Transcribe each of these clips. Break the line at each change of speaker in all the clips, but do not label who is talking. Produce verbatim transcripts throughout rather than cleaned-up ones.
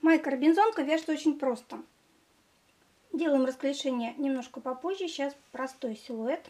Майка робинзонка вяжется очень просто. Делаем расклешение немножко попозже. Сейчас простой силуэт.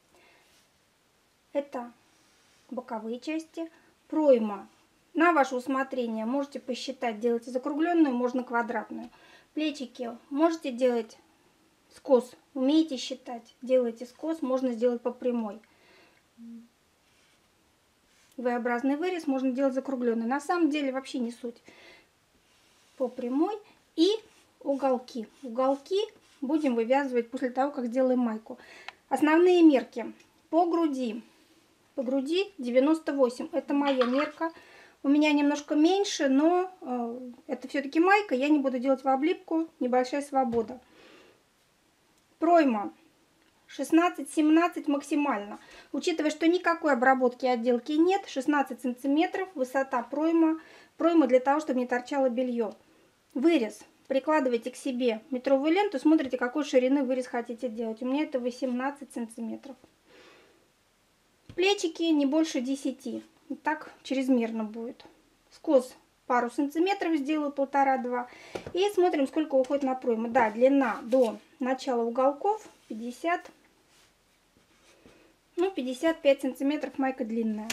Это боковые части. Пройма на ваше усмотрение. Можете посчитать, делайте закругленную, можно квадратную. Плечики можете делать скос. Умеете считать, делайте скос, можно сделать по прямой. V-образный вырез можно делать закругленный. На самом деле вообще не суть. По прямой. И уголки. Уголки будем вывязывать после того, как сделаем майку. Основные мерки. По груди. По груди девяносто восемь. Это моя мерка. У меня немножко меньше, но э, это все-таки майка. Я не буду делать в облипку. Небольшая свобода. Пройма шестнадцать-семнадцать максимально. Учитывая, что никакой обработки и отделки нет. шестнадцать сантиметров. Высота пройма. Пройма для того, чтобы не торчало белье. Вырез. Прикладывайте к себе метровую ленту. Смотрите, какой ширины вырез хотите делать. У меня это восемнадцать сантиметров. Плечики не больше десяти. Так чрезмерно будет. Скос пару сантиметров сделаю, полтора-два. И смотрим, сколько уходит на пройму. Да, длина до начала уголков пятьдесят, ну пятьдесят пять сантиметров майка длинная.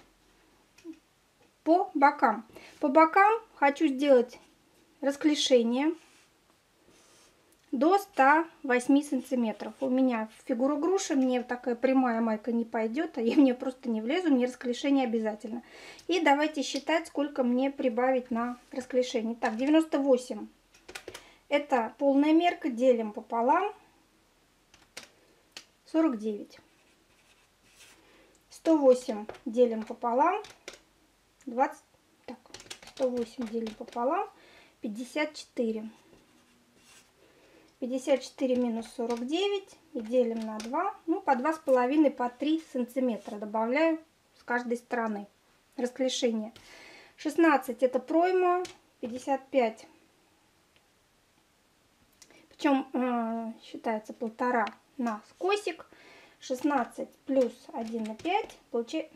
По бокам. По бокам хочу сделать расклешение до ста восьми сантиметров. У меня фигура груши, мне такая прямая майка не пойдет, а я мне просто не влезу, мне расклешение обязательно. И давайте считать, сколько мне прибавить на расклешение. Так, девяносто восемь. Это полная мерка, делим пополам. сорок девять. сто восемь делим пополам. двадцать. Так, сто восемь делим пополам. пятьдесят четыре. пятьдесят четыре минус сорок девять и делим на два. Ну, по два с половиной, по три сантиметра добавляю с каждой стороны расклешение. шестнадцать это пройма, пятьдесят пять. Причем э, считается полтора на скосик. шестнадцать плюс один на пять получается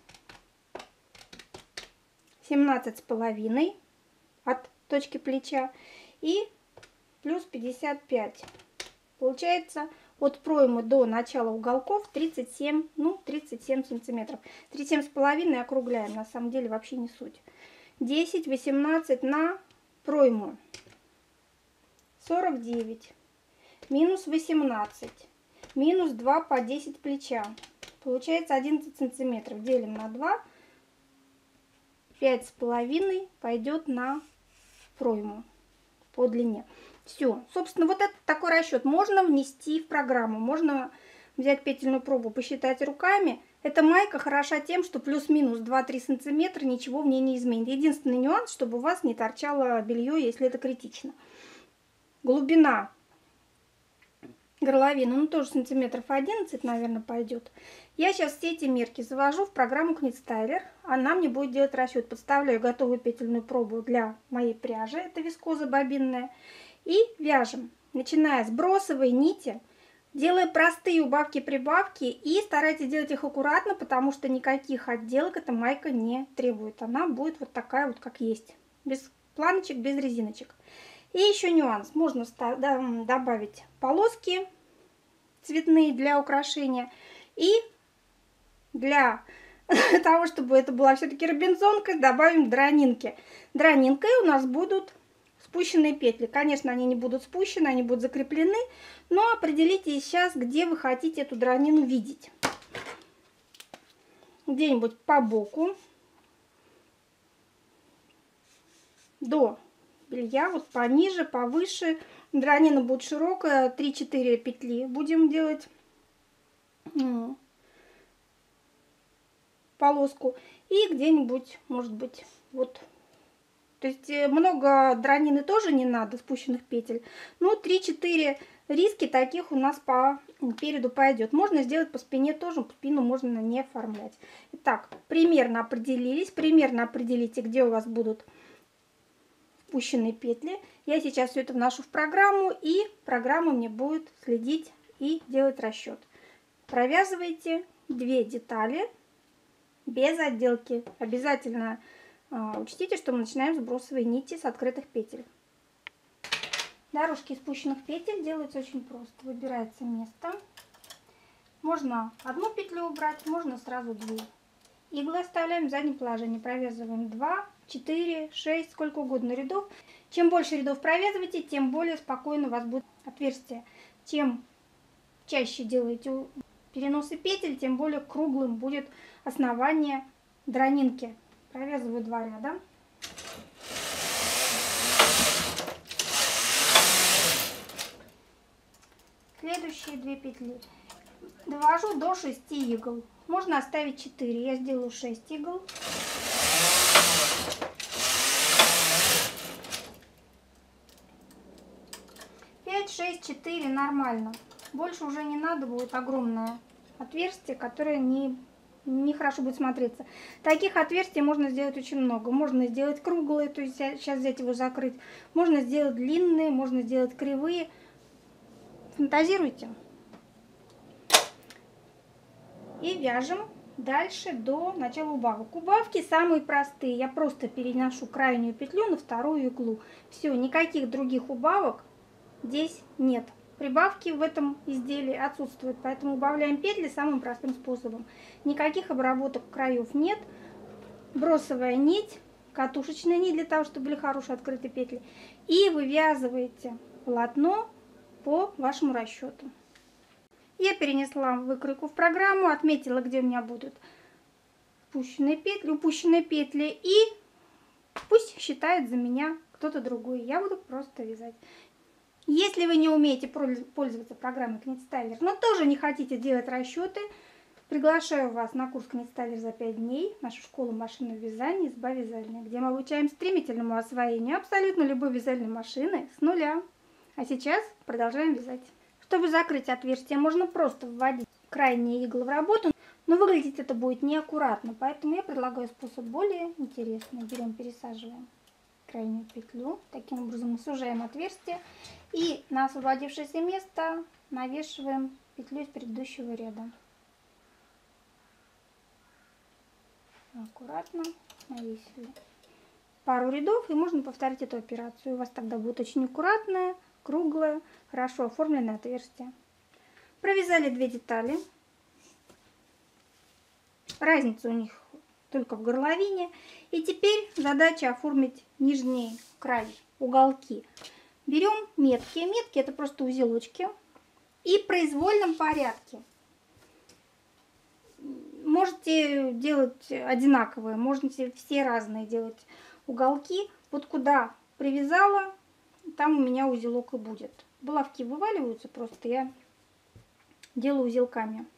семнадцать с половиной от точки плеча и плюс пятьдесят пять. Получается от проймы до начала уголков тридцать семь, ну тридцать семь сантиметров. тридцать семь с половиной округляем, на самом деле вообще не суть. десять, восемнадцать на пройму. сорок девять. Минус восемнадцать. Минус два по десять плеча. Получается одиннадцать сантиметров. Делим на два. пять с половиной пойдет на пройму по длине. Все. Собственно, вот это такой расчет. Можно внести в программу. Можно взять петельную пробу, посчитать руками. Эта майка хороша тем, что плюс-минус два-три сантиметра ничего в ней не изменит. Единственный нюанс, чтобы у вас не торчало белье, если это критично. Глубина горловины, ну тоже сантиметров одиннадцать, наверное, пойдет. Я сейчас все эти мерки завожу в программу Knitstyler. Она мне будет делать расчет. Подставляю готовую петельную пробу для моей пряжи. Это вискоза бобинная. И вяжем, начиная с бросовой нити, делая простые убавки-прибавки. И старайтесь делать их аккуратно, потому что никаких отделок эта майка не требует. Она будет вот такая вот, как есть. Без планочек, без резиночек. И еще нюанс. Можно добавить полоски цветные для украшения. И для того, чтобы это была все-таки робинзонка, добавим дранинки. Дранинкой у нас будут спущенные петли. Конечно, они не будут спущены, они будут закреплены. Но определите сейчас, где вы хотите эту дранину видеть. Где-нибудь по боку. До белья, вот пониже, повыше. Дранина будет широкая, три-четыре петли будем делать полоску. И где-нибудь, может быть, вот. То есть много дранины тоже не надо, спущенных петель. Но три-четыре риски таких у нас по переду пойдет. Можно сделать по спине тоже, спину можно не оформлять. Итак, примерно определились. Примерно определите, где у вас будут спущенные петли. Я сейчас все это вношу в программу, и программа мне будет следить и делать расчет. Провязывайте две детали без отделки. Обязательно а, учтите, что мы начинаем с бросовой нити с открытых петель. Дорожки из спущенных петель делаются очень просто. Выбирается место. Можно одну петлю убрать, можно сразу две. Иглы оставляем в заднем положении. Провязываем два, четыре, шесть, сколько угодно рядов. Чем больше рядов провязываете, тем более спокойно у вас будет отверстие. Чем чаще делаете переносы петель, тем более круглым будет основание дранинки. Провязываю два ряда. Следующие две петли довожу до шести игл. Можно оставить четыре, я сделаю шесть игл. пять, шесть, четыре нормально. Больше уже не надо, будет огромное отверстие, которое не, не хорошо будет смотреться. Таких отверстий можно сделать очень много. Можно сделать круглые, то есть сейчас взять его закрыть. Можно сделать длинные, можно сделать кривые. Фантазируйте. И вяжем дальше до начала убавок. Убавки самые простые. Я просто переношу крайнюю петлю на вторую иглу. Все, никаких других убавок здесь нет. Прибавки в этом изделии отсутствуют, поэтому убавляем петли самым простым способом. Никаких обработок краев нет. Бросовая нить, катушечная нить для того, чтобы были хорошие открытые петли. И вывязываете полотно по вашему расчету. Я перенесла выкройку в программу, отметила, где у меня будут упущенные петли, упущенные петли, и пусть считает за меня кто-то другой. Я буду просто вязать. Если вы не умеете пользоваться программой Книт-Стайлер, но тоже не хотите делать расчеты, приглашаю вас на курс Книт-Стайлер за пять дней в нашу школу машинного вязания «Изба вязальная», где мы обучаем стремительному освоению абсолютно любой вязальной машины с нуля. А сейчас продолжаем вязать. Чтобы закрыть отверстие, можно просто вводить крайние иглы в работу, но выглядеть это будет неаккуратно, поэтому я предлагаю способ более интересный. Берем, пересаживаем крайнюю петлю, таким образом мы сужаем отверстие и на освободившееся место навешиваем петлю из предыдущего ряда. Аккуратно навесили пару рядов, и можно повторить эту операцию. У вас тогда будет очень аккуратная, круглое, хорошо оформленное отверстие. Провязали две детали. Разница у них только в горловине. И теперь задача оформить нижний край, уголки. Берем метки. Метки — это просто узелочки. И в произвольном порядке. Можете делать одинаковые, можете все разные делать уголки. Вот куда привязала, там у меня узелок и будет. Булавки вываливаются, просто я делаю узелками.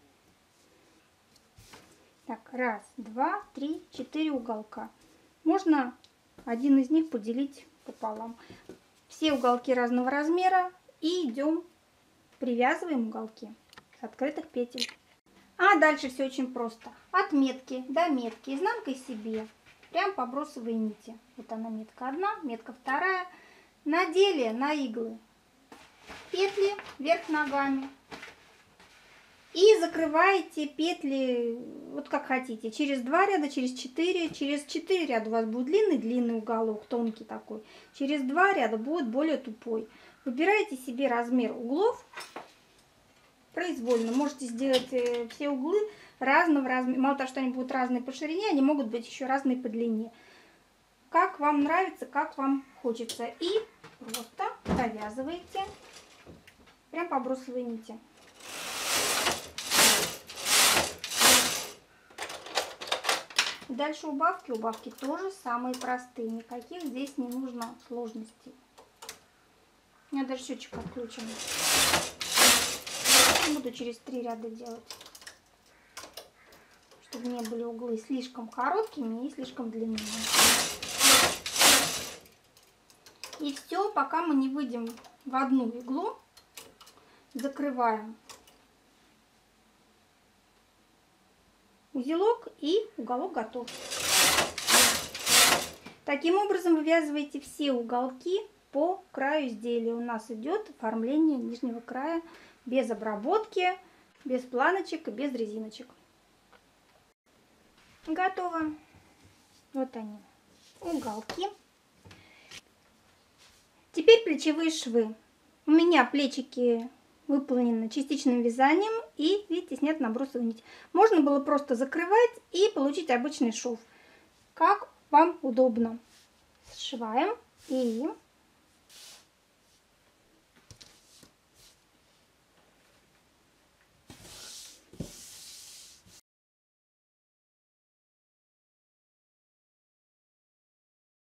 Так, раз, два, три, четыре уголка. Можно один из них поделить пополам. Все уголки разного размера. И идем, привязываем уголки с открытых петель. А дальше все очень просто. От метки до метки, изнанкой себе, прям по бросовой нити. Вот она, метка одна, метка вторая. Надели на иглы петли вверх ногами и закрываете петли вот как хотите. Через два ряда, через четыре. Через четыре ряда у вас будет длинный-длинный уголок, тонкий такой. Через два ряда будет более тупой. Выбираете себе размер углов произвольно. Можете сделать все углы разного размера. Мало того, что они будут разные по ширине, они могут быть еще разные по длине. Как вам нравится, как вам хочется. И просто провязываете прям по бросовой нити. Дальше убавки. Убавки тоже самые простые. Никаких здесь не нужно сложностей. У меня даже счетчик отключен. Буду через три ряда делать, чтобы не были углы слишком короткими и слишком длинными. И все, пока мы не выйдем в одну иглу, закрываем узелок, и уголок готов. Таким образом вывязываете все уголки по краю изделия. У нас идет оформление нижнего края без обработки, без планочек и без резиночек. Готово. Вот они, уголки. Теперь плечевые швы. У меня плечики выполнены частичным вязанием и, видите, снят набросовая нить. Можно было просто закрывать и получить обычный шов. Как вам удобно. Сшиваем и